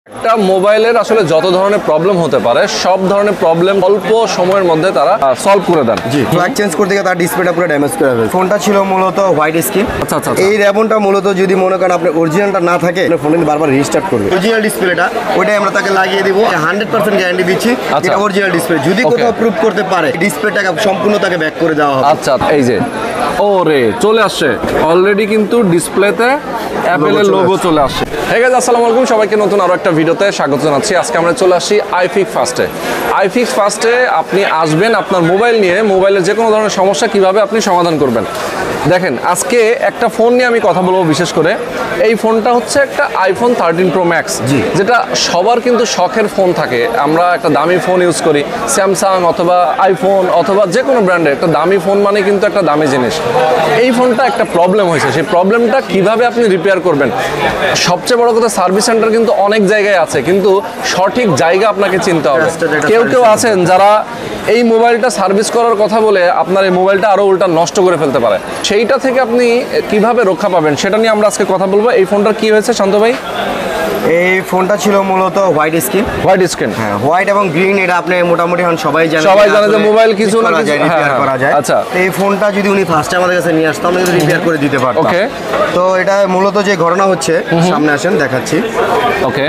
একটা মোবাইলের আসলে যত ধরনের প্রবলেম হতে পারে সব ধরনের প্রবলেম অল্প সময়ের মধ্যে তারা সলভ করে দেন। জি, ফ্ল্যাগ চেঞ্জ করতে গিয়ে তার ডিসপ্লেটা পুরো ড্যামেজ করে ফেলছে। ফোনটা ছিল মূলত হোয়াইট স্ক্রিন। আচ্ছা আচ্ছা। এই র্যাবনটা মূলত যদি মনে করেন আপনার অরিজিনালটা না থাকে আপনার ফোন বারবার রিস্টার্ট করবে। অরিজিনাল ডিসপ্লেটা ওইটাই আমরা তাকে লাগিয়ে দিব, 100% গ্যারান্টি দিচ্ছি। এটা অরিজিনাল ডিসপ্লে, যদি কোথাও প্রুফ করতে পারে ডিসপ্লেটাকে সম্পূর্ণ তাকে ব্যাক করে দেওয়া হবে। আচ্ছা, এই যে ওরে চলে আসছে অলরেডি, কিন্তু ডিসপ্লেতে অ্যাপেলের লোগো চলে আসছে। হে গাইস, আসসালামু আলাইকুম, সবাইকে নতুন আরো একটা ভিডিওতে স্বাগত জানাচ্ছি। আজকে আমরা চলে আসি আইফিক্স ফার্স্টে। আইফিক্স ফার্স্টে আপনি আসবেন আপনার মোবাইল নিয়ে, মোবাইলের যে কোনো ধরনের সমস্যা কিভাবে আপনি সমাধান করবেন। দেখেন, আজকে একটা ফোন নিয়ে আমি কথা বলবো। বিশেষ করে এই ফোনটা হচ্ছে একটা আইফোন 13 প্রো ম্যাক্স, যেটা সবার কিন্তু শখের ফোন থাকে। আমরা একটা দামি ফোন ইউজ করি, স্যামসাং অথবা আইফোন অথবা যে কোনো ব্র্যান্ডের একটা দামি ফোন মানে কিন্তু একটা দামি জিনিস। এই ফোনটা একটা প্রবলেম হয়েছে, সেই প্রবলেমটা কিভাবে আপনি রিপেয়ার করবেন। সবচেয়ে বড় কথা, সার্ভিস সেন্টার কিন্তু অনেক জায়গায় আছে, কিন্তু সঠিক জায়গা আপনাকে চিনতে হবে। কেউ আছেন যারা এই মোবাইলটা সার্ভিস করার কথা বলে আপনার এই মোবাইলটা আরো উল্টা নষ্ট করে ফেলতে পারে। সেইটা থেকে আপনি কিভাবে রক্ষা পাবেন সেটা নিয়ে আমরা আজকে কথা বলবো। এই ফোনটার কি হয়েছে শান্ত ভাই? এই ফোনটা ছিল মূলত হোয়াইট স্ক্রিন। হোয়াইট স্ক্রিন, হ্যাঁ, হোয়াইট এবং গ্রিন, এটা আপনি মোটামুটি এখন সবাই জানে যে মোবাইল কিছু না কিছু রিপেয়ার করা যায়। আচ্ছা, এই ফোনটা যদি উনি ফার্স্টে আমাদের কাছে নিয়ে আসতো, আমরা কিন্তু রিপেয়ার করে দিতে পারতাম। ওকে, তো এটা মূলত যে ঘটনা হচ্ছে, সামনে আসেন দেখাচ্ছি। ওকে,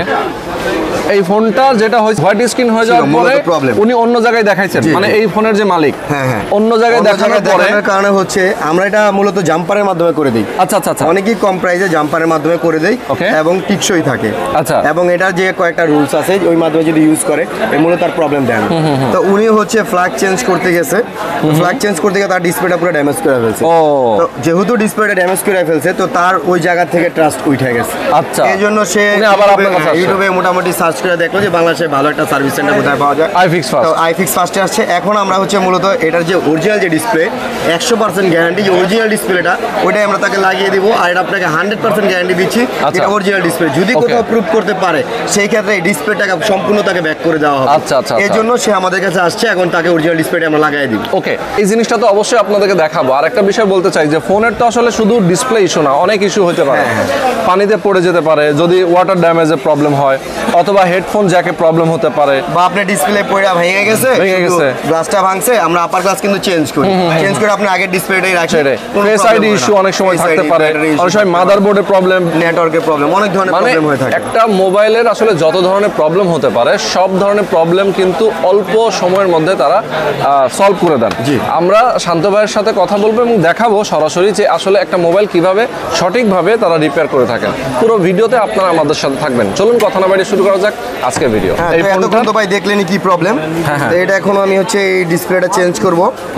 এই ফোনটা যেটা হয়েছে হোয়াইট স্ক্রিন হয়ে যাওয়ার পরে উনি অন্য জায়গায় দেখাইছেন, মানে এই ফোনের যে মালিক অন্য জায়গায় দেখানোর কারণে হচ্ছে আমরা এটা মূলত জাম্পারের মাধ্যমে করে দিই। আচ্ছা আচ্ছা আচ্ছা, অনেকই কম প্রাইসে জাম্পারের মাধ্যমে করে দেই এবং টিকসই থাকে। আচ্ছা, এবং এটা যে কয়েকটা রুলস আছে ওই মাধ্যমে যদি ইউজ করে মূলত তার প্রবলেম দেয় না। তো উনি হচ্ছে ফ্ল্যাগ চেঞ্জ করতে গেছে, ফ্ল্যাগ চেঞ্জ করতে গিয়ে তার ডিসপ্লেটা পুরো ড্যামেজ করে ফেলছে। তো যেহেতু ডিসপ্লেটা ড্যামেজ করে ফেলছে, তো তার ওই জায়গা থেকে ট্রাস্ট উঠে গেছে। আচ্ছা, এই জন্য সে আবার আপনার কাছে ইউটিউবে মোটামুটি সার্চ করে দেখলো যে বাংলাদেশে ভালো একটা সার্ভিস সেন্টার কোথায় পাওয়া যায়। IFix first. তো আইফিক্স ফার্স্টে আসছে। এখন আমরা হচ্ছে মূলত এটার যে অরিজিনাল যে ডিসপ্লে 100% গ্যারান্টি, যে অরিজিনাল ডিসপ্লেটা ওইটাই আমরা তাকে লাগিয়ে দিব, আর এটা আপনাকে 100% গ্যারান্টি দিচ্ছি। এটা অরিজিনাল ডিসপ্লে, যদি কোথাও প্রুফ করতে পারে সেই ক্ষেত্রে এই ডিসপ্লেটাকে সম্পূর্ণ তাকে ব্যাক করে দেওয়া হবে। আচ্ছা আচ্ছা, এই জন্য সে আমাদের কাছে আসছে, এখন তাকে অরিজিনাল ডিসপ্লেটা আমরা লাগাই দিব। ওকে, এই জিনিসটা তো অবশ্যই আপনাদেরকে দেখাবো। আর একটা বিষয় বলতে চাই যে ফোনের তো আসলে শুধু ডিসপ্লে ইস্যু না, অনেক ইস্যু হতে পারে। পানিতে পড়ে যেতে পারে, যদি ওয়াটার ড্যামেজের প্রবলেম হয়, অথবা হেডফোন জ্যাকে প্রবলেম হতে পারে, বা আপনার ডিসপ্লে পড়ে ভেঙে গেছে, গ্লাসটা ভাঙছে, আমরা আপার গ্লাস কিন্তু চেঞ্জ করি, চেঞ্জ করে আপনি আগের ডিসপ্লেটাই রাখি। ফেস আইডি ইস্যু অনেক সময় থাকতে পারে, অনেক সময় মাদারবোর্ডের প্রবলেম, নেটওয়ার্কের প্রবলেম, অনেক ধরনের প্রবলেম হয়ে থাকে। একটা মোবাইলের আসলে যত ধরনের প্রবলেম হতে পারে সব ধরনের প্রবলেম কিন্তু অল্প সময়ের মধ্যে তারা সলভ করে দেন। আমরা শান্ত ভাইয়ের সাথে কথা বলবো এবং দেখাবো সরাসরি যে আসলে একটা মোবাইল কিভাবে সঠিকভাবে তারা রিপেয়ার করে থাকেন। পুরো ভিডিওতে আপনারা আমাদের সাথে থাকবেন। চলুন কথা না বাড়িয়ে শুরু করা যাক আজকের ভিডিও। এই ফোনটা তো ভাই দেখলেনই কি প্রবলেম। এটা এখন আমি হচ্ছে এই ডিসপ্লেটা চেঞ্জ করব।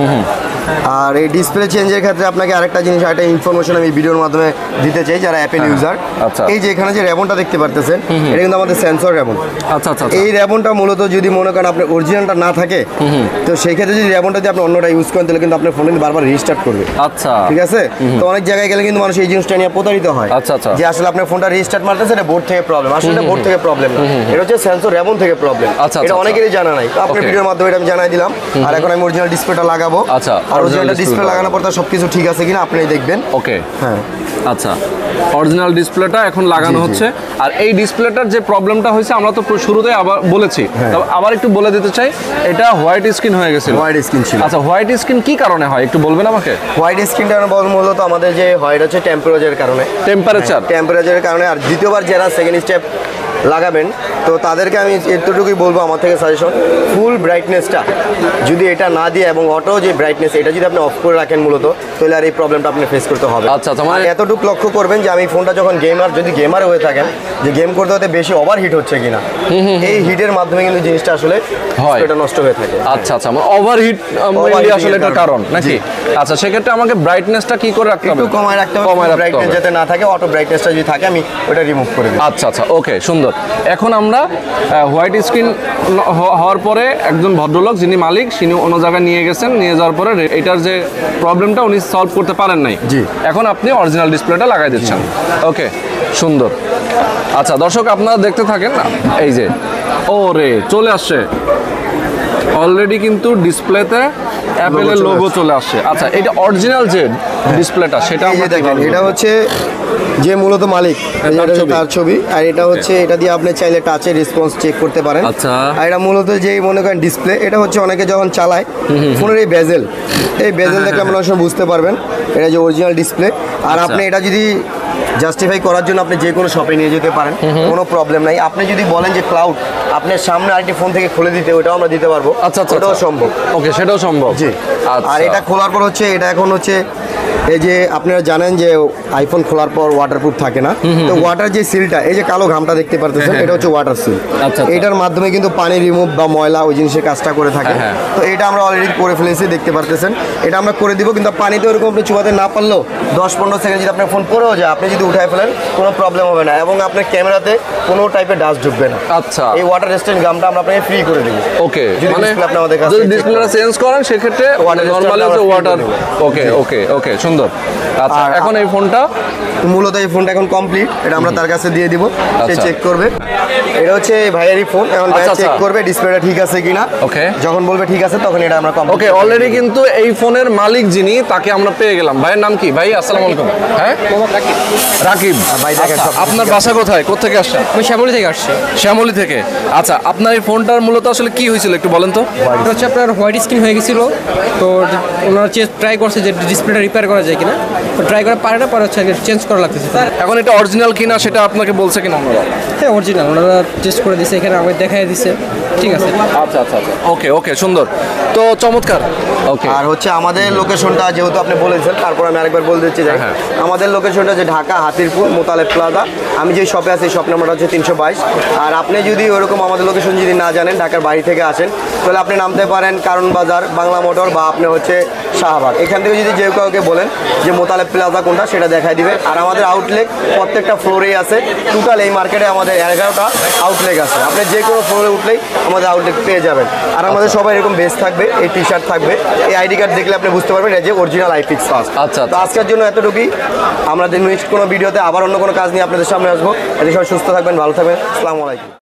আর এই ডিসপ্লে চেঞ্জের ক্ষেত্রে আপনাকে আরেকটা জিনিস, আরেকটা ইনফরমেশন আমি ভিডিওর মাধ্যমে দিতে চাই যারা অ্যাপেল ইউজার। এই যে এখানে যে র্যাবনটা দেখতে পারতেছেন, এটা কিন্তু আমাদের সেন্সর র্যাবন। আচ্ছা আচ্ছা, এই র্যাবনটা মূলত যদি মনে করেন আপনার অরিজিনালটা না থাকে, তো সেই ক্ষেত্রে যদি র্যাবনটা যদি আপনি অন্যটা ইউজ করেন তাহলে কিন্তু আপনার ফোন বারবার রিস্টার্ট করবে। আচ্ছা, ঠিক আছে। তো অনেক জায়গায় গেলে কিন্তু মানুষ এই জিনিসটা নিয়ে প্রতারিত হয়। আচ্ছা আচ্ছা, যে আসলে আপনার ফোনটা রিস্টার্ট মারতেছে, এটা বোর্ড থেকে প্রবলেম। আসলে এটা বোর্ড থেকে প্রবলেম না, এটা হচ্ছে সেন্সর র্যাবন থেকে প্রবলেম। আচ্ছা, এটা অনেকেরই জানা নাই। তো আপনার ভিডিওর মাধ্যমে এটা আমি জানাই দিলাম। আর এখন আমি অরিজিনাল ডিসপ্লেটা লাগাবো। আচ্ছা, আর অরিজিনাল ডিসপ্লে লাগানোর পর তার সবকিছু ঠিক আছে কিনা আপনি দেখবেন। ওকে, হ্যাঁ, আচ্ছা, অরিজিনাল ডিসপ্লেটা এখন লাগানো হচ্ছে। আর এই ডিসপ্লেটার যে প্রবলেমটা হয়েছে আমরা তো শুরুতে আবার বলেছি, তবে আবার একটু বলে দিতে চাই, এটা হোয়াইট স্ক্রিন হয়ে গেছে। হোয়াইট স্ক্রিন ছিল। আচ্ছা, হোয়াইট স্ক্রিন কি কারণে হয় একটু বলবেন আমাকে? হোয়াইট স্ক্রিনটা মূলত আমাদের যে হোয়াইট হচ্ছে টেম্পারেচারের কারণে। টেম্পারেচারের কারণে। আর দ্বিতীয়বার যারা সেকেন্ড স্টেপ লাগাবেন, তো তাদেরকে আমি এতটুকুই বলবো, আমার থেকে সাজেশন, ফুল ব্রাইটনেসটা যদি এটা না দিয়ে এবং অটো যে ব্রাইটনেস এটা যদি আপনি অফ করে রাখেন মূলত, তাহলে আর এই প্রবলেমটা আপনি ফেস করতে হবে। আচ্ছা আচ্ছা, মানে এতটুকু লক্ষ্য করবেন যে আমি ফোনটা যখন যদি গেমার হয়ে থাকেন, যে গেম করতে হতে বেশি ওভার হিট হচ্ছে কিনা, এই হিটের মাধ্যমে কিন্তু জিনিসটা আসলে এটা নষ্ট হয়ে থাকে। আচ্ছা আচ্ছা, মানে ওভার হিট আসলে এটার কারণ নাকি? আচ্ছা, সেক্ষেত্রে আমাকে ব্রাইটনেসটা কি করে রাখতে হবে? একটু কমায় রাখতে হবে, ব্রাইটনেস যাতে না থাকে, অটো ব্রাইটনেসটা যদি থাকে আমি ওটা রিমুভ করে দিই। আচ্ছা আচ্ছা, ওকে, সুন্দর। এখন আমরা হোয়াইট স্ক্রিন হওয়ার পরে একজন ভদ্রলোক যিনি মালিক, তিনি অন্য জায়গায় নিয়ে গেছেন, নিয়ে যাওয়ার পরে এটার যে প্রবলেমটা উনি সলভ করতে পারেন নাই। এখন আপনি অরিজিনাল ডিসপ্লেটা লাগাই দিচ্ছেন। ওকে, সুন্দর। আচ্ছা দর্শক, আপনারা দেখতে থাকেন। এই যে ওরে চলে আসছে অলরেডি, কিন্তু ডিসপ্লেতে অ্যাপেলের লোগো চলে আসছে। আচ্ছা, এটা অরিজিনাল যে ডিসপ্লেটা সেটা আমরা দেখেন, এটা হচ্ছে যে মূলত মালিক, তার ছবি। আর এটা হচ্ছে, এটা দিয়ে আপনি চাইলে টাচের রেসপন্স চেক করতে পারেন। আচ্ছা, আর এটা মূলত যে মনে করেন ডিসপ্লে, এটা হচ্ছে অনেকে যখন চালায় ফোনের এই বেজেল দেখলে আপনারা অনেক সময় বুঝতে পারবেন এটা যে অরিজিনাল ডিসপ্লে। আর আপনি এটা যদি জাস্টিফাই করার জন্য আপনি যে কোনো শপে নিয়ে যেতে পারেন, কোনো প্রবলেম নাই। আপনি যদি বলেন যে ক্লাউড আপনার সামনে আরেকটি ফোন থেকে খুলে দিতে, ওটাও আমরা দিতে পারবো। আচ্ছা, ওটাও সম্ভব। ওকে, সেটাও সম্ভব। জি। আর এটা খোলার পর হচ্ছে, এটা এখন হচ্ছে এই যে আপনারা জানেন যে আইফোন খোলার পর ওয়াটারপ্রুফ থাকে না, তো ওয়াটার যে সিলটা, এই যে কালো ঘামটা দেখতে পারতেছেন, এটা হচ্ছে ওয়াটার সিল। এটার মাধ্যমে কিন্তু পানি রিমুভ বা ময়লা ওই জিনিসের কাজটা করে থাকে। তো এটা আমরা অলরেডি করে ফেলেছি, দেখতে পারতেছেন। এটা আমরা করে দিব, কিন্তু পানিতে ওরকম আপনি চুবাতে না পারলেও 10-15 সেকেন্ড যদি আপনার ফোন পড়েও যায়, আপনি যদি উঠায় ফেলেন কোনো প্রবলেম হবে না, এবং আপনার ক্যামেরাতে কোনো টাইপের ডাস্ট ঢুকবে না। আচ্ছা, এই ওয়াটার রেজিস্ট্যান্ট গামটা আমরা আপনাকে ফ্রি করে দেব। ওকে, মানে যদি ডিসপ্লেটা চেঞ্জ করেন সেক্ষেত্রে নরমালি হচ্ছে ওয়াটার। ওকে, সুন্দর। আচ্ছা, এখন এই ফোনটা মূলত এই ফোনটা এখন কমপ্লিট, এটা আমরা তার কাছে দিয়ে দিব, সে চেক করবে। এটা হচ্ছে ভাইয়েরই ফোন, এখন ভাই চেক করবে ডিসপ্লেটা ঠিক আছে কিনা। ওকে, যখন বলবে ঠিক আছে তখন এটা আমরা কমপ্লিট। ওকে, অলরেডি কিন্তু এই ফোনের মালিক যিনি, তাকে আমরা পেয়ে গেলাম। ভাইয়ের নাম কি? ভাই আসসালামু আলাইকুম। হ্যাঁ, রাকিব ভাই। আপনার বাসা কোথায়, কোত্থেকে আসছেন? আমি শ্যামলী থেকে আসছি। শ্যামলী থেকে। আচ্ছা, আপনার এই ফোনটার মূলত আসলে কি হয়েছিল একটু বলেন তো। এটা হচ্ছে আপনার হোয়াইট স্ক্রিন হয়ে গেছিল, তো ওনারা ট্রাই করছে যে ডিসপ্লেটা রিপেয়ার করা যায় কিনা, তো ট্রাই করা পারে না, পরে হচ্ছে চেঞ্জ করা লাগতেছে। এখন এটা অরিজিনাল কিনা সেটা আপনাকে বলছে কিনা ওনারা? হ্যাঁ, অরিজিনাল, ওনারা টেস্ট করে দিছে, এখানে আমাকে দেখাই দিছে। ঠিক আছে, আচ্ছা, ওকে, সুন্দর, তো চমৎকার। ওকে, আর হচ্ছে আমাদের লোকেশনটা যেহেতু আপনি বলেছেন, তারপর আমি আরেকবার বলে দিচ্ছি যাই। আমাদের লোকেশনটা যে ঢাকা হাতিরপুল মোতালেব প্লাজা। আমি যে শপে আছি, শপ নাম্বারটা হচ্ছে 322। আর আপনি যদি ওরকম আমাদের লোকেশন যদি না জানেন, ঢাকার বাইরে থেকে আসেন, তাহলে আপনি নামতে পারেন কারণ বাজার, বাংলা মোটর, বা আপনি হচ্ছে শাহবাগ। এখান থেকে যদি যে কাউকে বলেন যে মোতালেব প্লাজা কোনটা, সেটা দেখাই দিবে। আর আমাদের আউটলেট প্রত্যেকটা ফ্লোরেই আছে। টোটাল এই মার্কেটে আমাদের 11টা আউটলেট আছে। আপনি যে কোনো ফ্লোরে উঠলেই আমাদের আউটলেট পেয়ে যাবেন। আর আমাদের সবাই এরকম বেস থাকবে, এই টি শার্ট থাকবে, এই আইডি কার্ড দেখলে আপনি বুঝতে পারবেন এটা যে অরিজিনাল আইফিক্স ফাস্ট। আচ্ছা, তো আজকের জন্য এতটুকুই। আমরা নেক্সট কোনো ভিডিওতে আবার অন্য কোনো কাজ নিয়ে আপনাদের সামনে আসবো। এতে সবাই সুস্থ থাকবেন, ভালো থাকবেন। আসসালামু আলাইকুম।